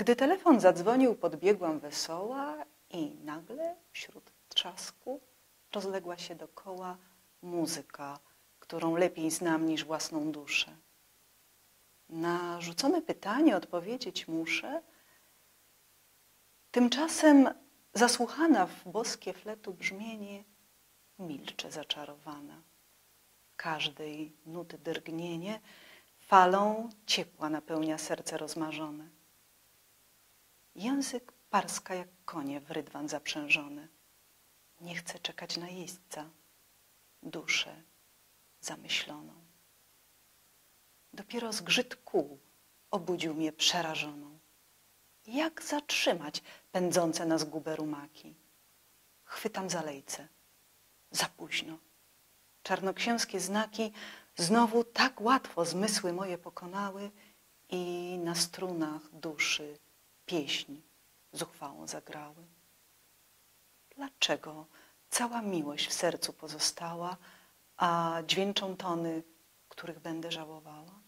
Gdy telefon zadzwonił, podbiegłam wesoła i nagle wśród trzasku rozległa się dokoła muzyka, którą lepiej znam niż własną duszę. Na rzucone pytanie odpowiedzieć muszę. Tymczasem zasłuchana w boskie fletu brzmienie, milczę zaczarowana. Każdej nuty drgnienie falą ciepła napełnia serce rozmarzone. Język parska jak konie w rydwan zaprzężony. Nie chce czekać na jeźdźca, duszę zamyśloną. Dopiero zgrzyt kół obudził mnie przerażoną. Jak zatrzymać pędzące na zgubę rumaki? Chwytam za lejce. Za późno. Czarnoksięskie znaki znowu tak łatwo zmysły moje pokonały i na strunach duszy pieśń zuchwałą zagrały. Dlaczego cała miłość w sercu pozostała, a dźwięczą tony, których będę żałowała?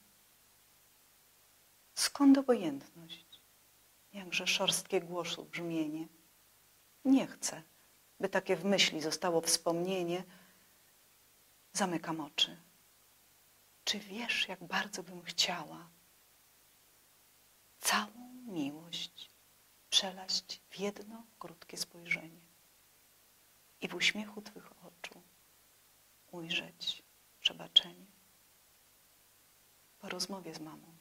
Skąd obojętność? Jakże szorstkie głosu brzmienie. Nie chcę, by takie w myśli zostało wspomnienie. Zamykam oczy. Czy wiesz, jak bardzo bym chciała całą miłość przelaść w jedno krótkie spojrzenie i w uśmiechu twych oczu ujrzeć przebaczenie? Po rozmowie z mamą